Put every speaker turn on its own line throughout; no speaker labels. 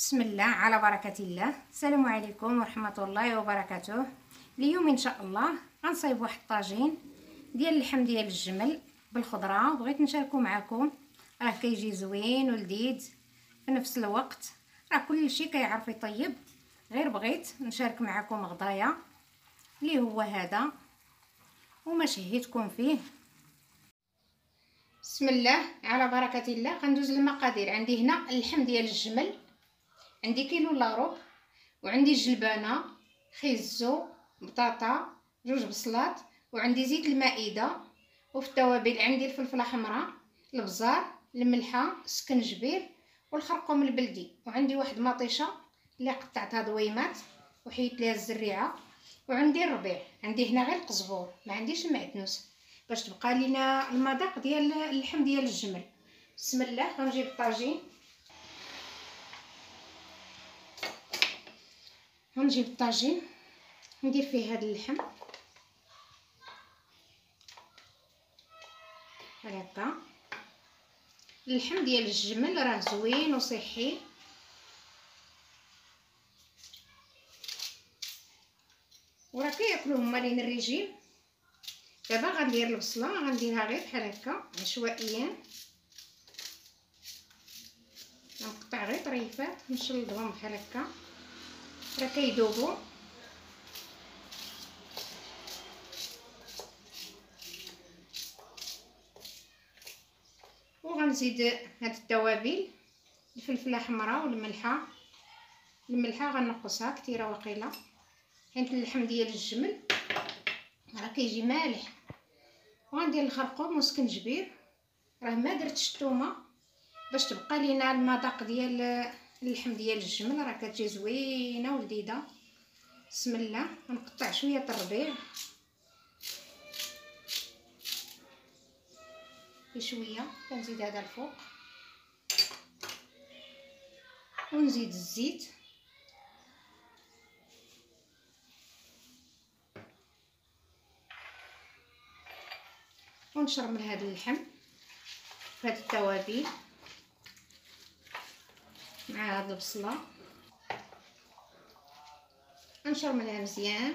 بسم الله على بركة الله. السلام عليكم ورحمة الله وبركاته. اليوم ان شاء الله غنصايب واحد الطاجين ديال اللحم ديال الجمل بالخضره. بغيت نشاركو معكم، راه كيجي زوين ولذيذ في نفس الوقت، راه كلشي كيعرف يطيب، غير بغيت نشارك معكم غدايا اللي هو هذا وما شهيتكم فيه. بسم الله على بركة الله. غندوز المقادير. عندي هنا اللحم ديال الجمل، عندي كيلو الا ربع، وعندي جلبانه، خيزو، بطاطا، جوج بصلات، وعندي زيت المائده. وفي التوابل عندي الفلفله حمراء، البزار، الملحه، السكنجبير والخرقوم البلدي. وعندي واحد مطيشه اللي قطعتها دويمات وحيت ليها الزريعه. وعندي الربيع، عندي هنا غير القزبور، ما عنديش المعدنوس باش تبقى لينا المذاق ديال اللحم ديال الجمل. بسم الله. غنجيب الطاجين، غنجيب الطاجين ندير فيه هذا اللحم هكا. اللحم ديال الجمل راه زوين وصحي، وراه كياكلوه مالين الريجيم. دابا غندير البصله، غنديرها غير بحال هكا عشوائيا، غنقطع غير طريفات نشلضهم بحال هكا، راه كيذوبوا. وغنزيد هاد التوابل، الفلفله حمراء والملحه. الملحه غنقصها كثيره وقيله حيت اللحم ديال الجمل راه كيجي مالح. وغندير الخرقوم والسكنجبير، راه ما درتش الثومه باش تبقى لينا المذاق ديال اللحم ديال الجمل، راه كتجي زوينه ولذيذه. بسم الله. غنقطع شويه الربيع بشويه، كنزيد هذا الفوق، ونزيد الزيت، ونشرمل هذا اللحم في هذه التوابل مع هذه البصله، نشرملها مزيان.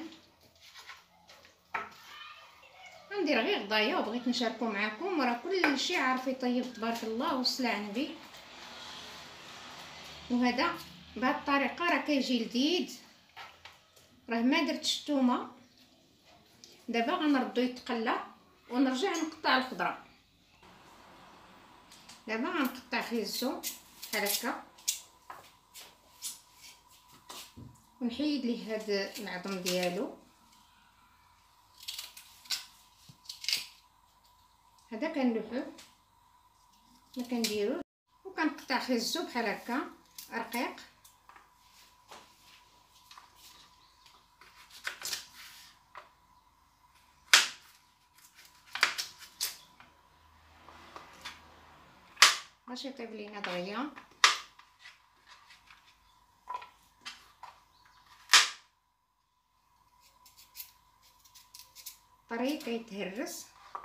غندير غير غدايا وبغيت نشاركو معكم، راه كلشي عارف يطيب تبارك الله والصلاه على النبي. وهذا بهذه الطريقه راه كيجي لذيذ، راه ما درتش الثومه. دابا غنردو يتقلى ونرجع نقطع الخضره. دابا غنقطع خيزو بحال هكا ونحيد ليه هاد العظم ديالو. هذا كنلوحوه ما كنديروه. وكنقطع خيزو بحال هكا رقيق، باش يطيب لينا دغيا. طري كيتهرس.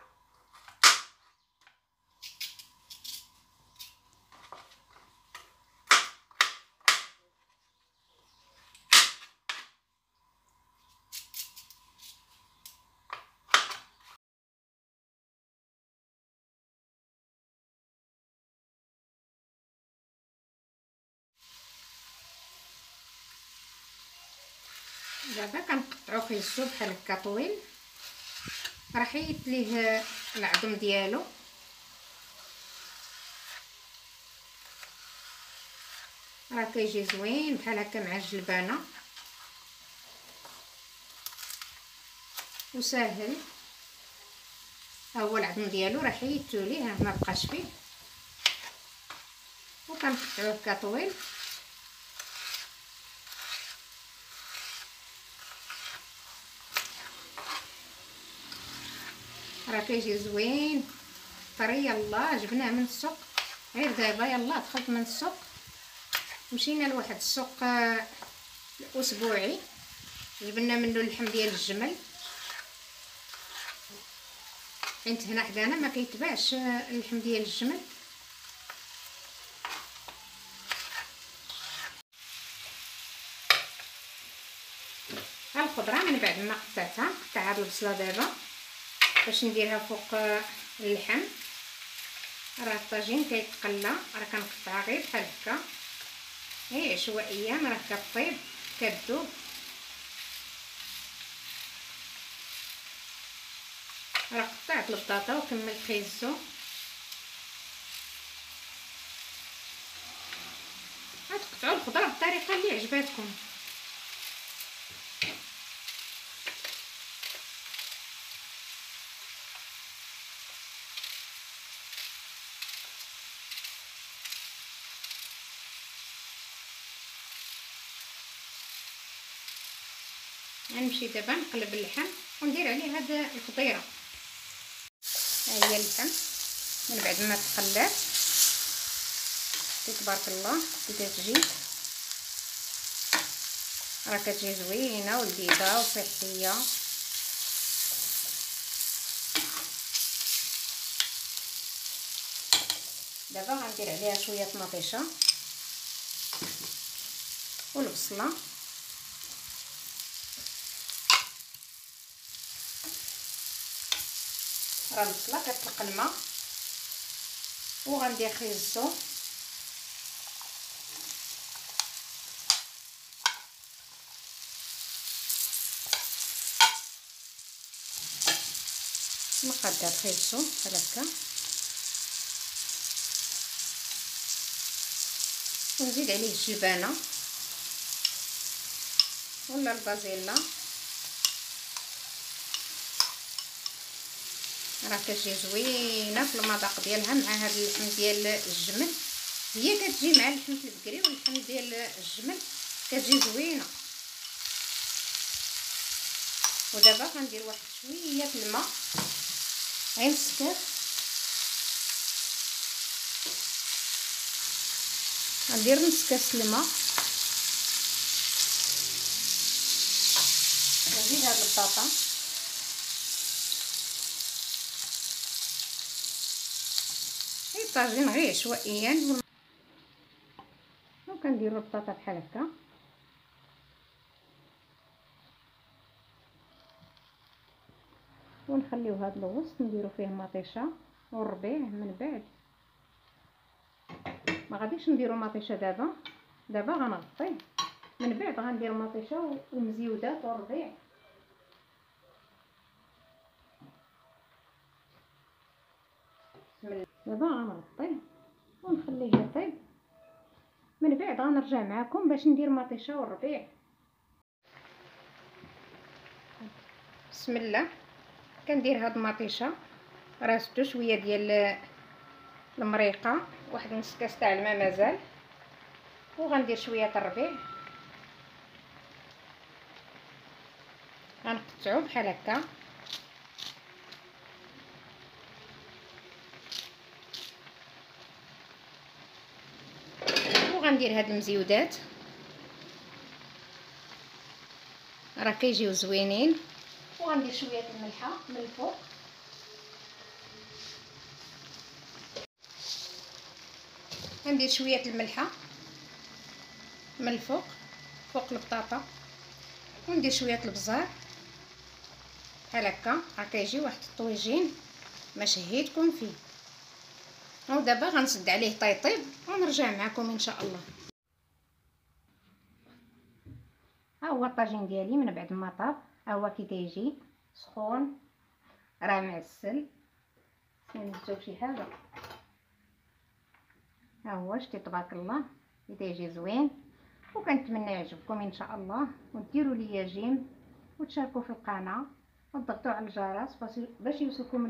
دابا كنقطعو خيزو بحال هكا طويل، راه حيدت ليه العظم ديالو. راه كيجي زوين بحال هكا مع الجلبانه وساهل. ها هو العظم ديالو راه حيدتو ليه، ما بقاش فيه. وكنقطعوه هكا طويل. راه كيجي زوين طري. يلاه جبناه من السوق، غير دابا يلاه دخلت من السوق، مشينا لواحد السوق اسبوعي، جبنا منه اللحم ديال الجمل حيت هنا حدانا ما كيتباعش اللحم ديال الجمل. الخضره من بعد ما قطعتها. نقطع هاد البصله دابا باش نديرها فوق اللحم. راه الطاجين كيتقلى، راه كنقطعها غير بحال هكا غير عشوائيا، راه كطيب كتذوب. راه قطعت البطاطا وكملت خيزو. غتقطعوا الخضره بالطريقه اللي عجباتكم. غنمشي دابا نقلب اللحم وندير عليه هاد الفطيره. ها هي اللحم من بعد ما تقلات تبارك الله كي كتجي، راه كتجي زوينه ولذيذه وصحيه. دابا غندير عليها شويه مطيشه والبصله راه البصله كتطلق الماء، وغندير خيزو نقدر خيزو بحال هكا، ونزيد عليه الجبانه ولا البازيلا. راه كتجي زوينه في المذاق ديالها مع هذا اللحم ديال الجمل. هي كتجي مع اللحم البقري واللحم ديال الجمل كتجي زوينه. ودابا غندير واحد شويه الماء غير مسكات، غندير نص كاس الماء. نزيد هاد البطاطا غير طاجين غير عشوائيا، وكنديروا البطاطا بحال هكا ونخليو هاد الوسط نديرو فيه مطيشه والربيع. من بعد ما غاديش نديرو مطيشه دابا غنغطيه، من بعد غندير مطيشه ومزيودات والربيع. دابا غنغطيه ونخليه يطيب، من بعد غنرجع معكم باش ندير مطيشه والربيع. بسم الله. كندير هاد المطيشه، راه زدت شويه ديال المريقه، واحد نص كاس تاع الماء مازال، وغندير شويه الربيع غنقطعو بحال هكا. وغندير هاد المزيودات راه كيجيو زوينين، وغندير شويه الملحه من الفوق. غندير شويه الملحه من الفوق فوق البطاطا، وندير شويه البزار بحال هكا. راه كيجي واحد الطويجين ما شهيتكم فيه. ودابا غنسد عليه طيطيب ونرجع معكم ان شاء الله. ها هو الطاجين ديالي من بعد ما طاب، ها هو كي كيجي سخون راه معسل. نزيدو شي حاجه، ها هو شتي تبارك الله كي كيجي زوين. وكنتمنى يعجبكم ان شاء الله، وديروا لي جيم وتشاركوا في القناه وتضغطوا على الجرس باش يوصلكم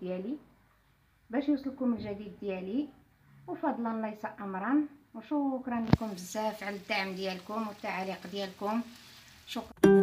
الجديد ديالي. وفضلا ليس امرا. وشكرا لكم بزاف على الدعم ديالكم والتعاليق ديالكم. شكرا.